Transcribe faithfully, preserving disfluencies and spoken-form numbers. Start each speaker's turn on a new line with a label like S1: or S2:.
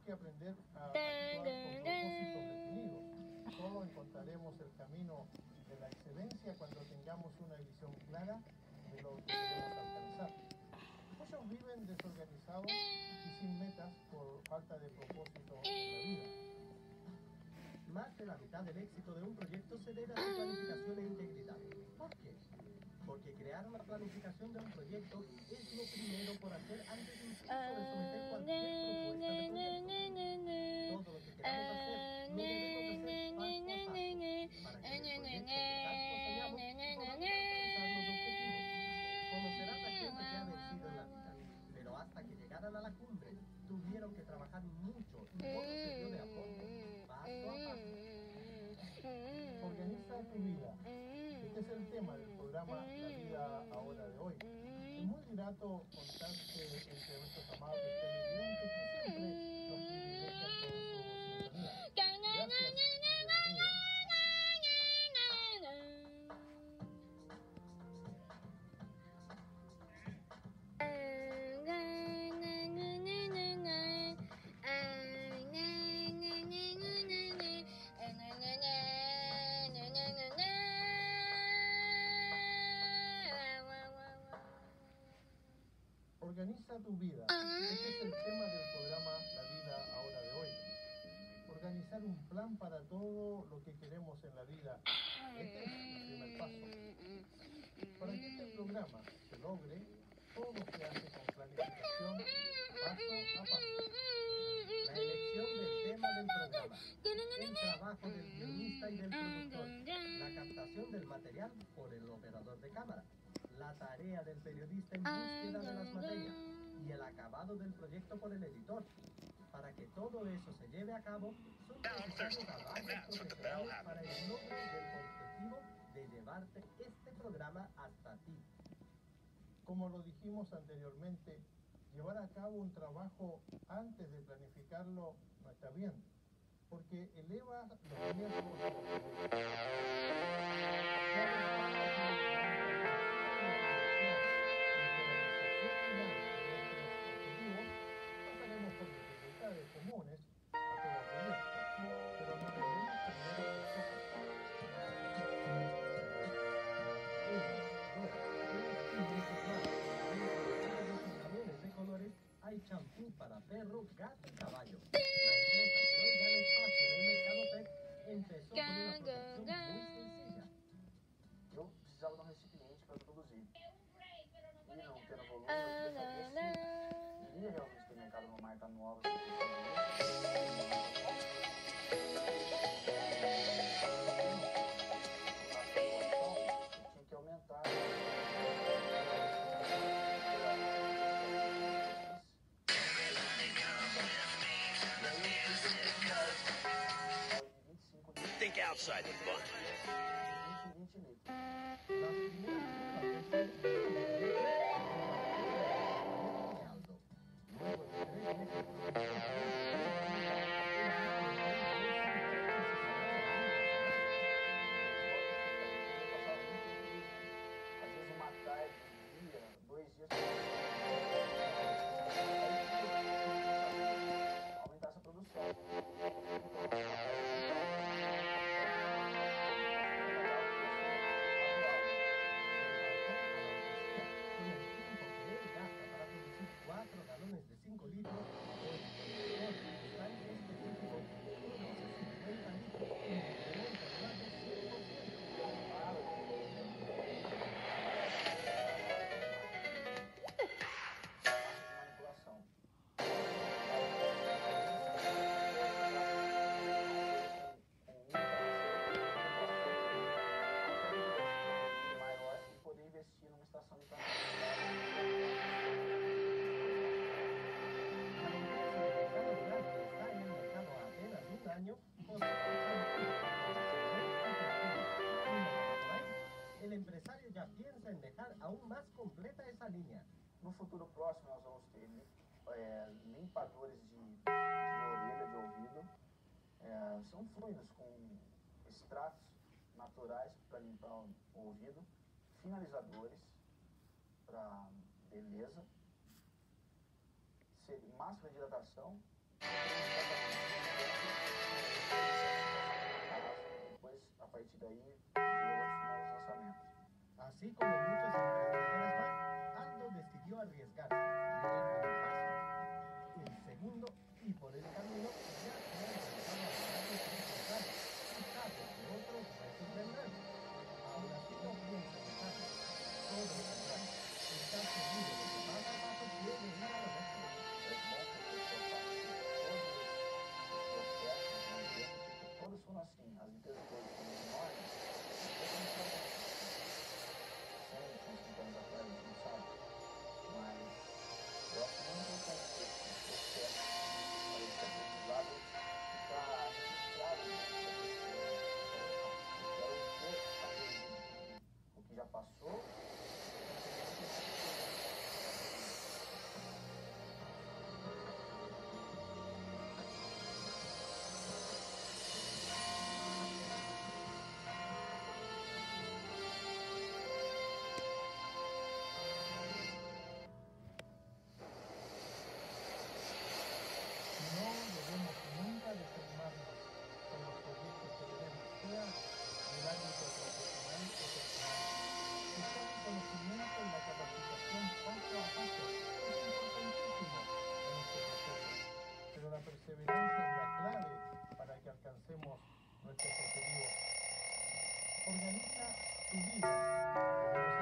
S1: que aprender a actuar con propósitos definidos. Solo encontraremos el camino de la excelencia cuando tengamos una visión clara de lo que queremos alcanzar. Muchos viven desorganizados y sin metas por falta de propósito en la vida.
S2: Más de la mitad del éxito de un proyecto se debe a su planificación e integridad. ¿Por qué? Porque crear una planificación de un proyecto es lo primero por hacer antes incluso de someter cualquier propuesta de proyecto. Todo lo que queramos hacer lo debemos hacer paso a paso para que el proyecto que tanto soñamos podamos alcanzar los objetivos. Conocerás a gente que ha vencido en la vida, pero hasta que llegaran a la cumbre tuvieron que trabajar mucho y todo se dio de a poco, paso a paso.
S1: Organiza tu vida. Este es el tema del programa La Vida Ahora de hoy. Es muy grato contarte entre nuestros amados televidentes que siempre nos privilegian con su sintonía. Gracias y bienvenidos. Organiza tu vida. Este es el tema del programa La Vida Ahora de hoy. Organizar un plan para todo lo que queremos en la vida. Este es el primer paso. Para que este programa se logre, todo se hace con planificación, paso a paso.
S2: La elección del tema del programa, el trabajo del guionista y del productor, la captación del material por el operador de cámara, la tarea del periodista en búsqueda de las materias y el acabado del proyecto por el editor. Para que todo eso se lleve a cabo, son necesarios avances profesionales para el logro del objetivo de llevarte este programa hasta ti.
S1: Como lo dijimos anteriormente, llevar a cabo un trabajo antes de planificarlo no está bien, porque eleva los riesgos de pasaremos por dificultades comunes a todo proyecto, pero no debemos perder el foco.
S2: De colores, hay champú para perro, gato y caballo. La empresa que hoy gana espacio en el mercado pet empezó con una producción muy sencilla.
S3: Eu precisava de um recipiente para produzir. E não tendo volume, eu queria saber se iria realmente ter mercado numa marca nova. Eu tinha que aumentar.
S4: Think outside the box.
S3: vinte litros. Às vezes uma tarde, um dia, dois dias. Aumentar essa produção.
S2: cuatro galones de cinco litros o está en específico produce cincuenta litros, incrementa más de cien por
S3: Manipulação. Maior e poder investir numa estação de
S2: año, el empresario ya piensa en dejar aún más completa esa línea.
S3: No futuro próximo nós vamos ter é, limpadores de, de orelha, de ouvido. É, são fluidos com extratos naturais para limpar o ouvido, finalizadores para beleza, máscara de hidratação Depois, a partir daí, veio outros novos lançamentos.
S2: Así como muchos emprendedores más, Aldo decidió arriesgarse y dio el primer paso. El segundo, y por el camino ya se ha empezado a ganar los resultados y sabe que otros retos vendrán. Ahora sí no piensa en dejarlo, todo lo contrario, está seguro de que paso a paso quiere ir a lo mejor.
S3: É bom que a pessoa passe por todos os processos, não adianta, porque todos são assim. As empresas hoje, quando enormes, sempre uns cinquenta anos atrás, não sabe? Mas eu acho muito importante esse processo, esse aprendizado, ficar registrado dentro da pessoa. Eu quero ter aprendido o que já passou.
S1: No debemos nunca desanimarnos con los proyectos que tenemos, sea en el ámbito profesional o personal. Buscar el conocimiento y la capacitación paso a paso es importantísimo en este proceso, pero la perseverancia es la clave para que alcancemos nuestros objetivos. Organiza tu vida.